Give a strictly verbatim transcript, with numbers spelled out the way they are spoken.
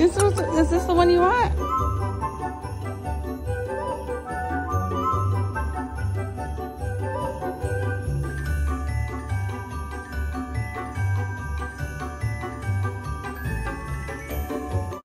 This was, is this the one you want?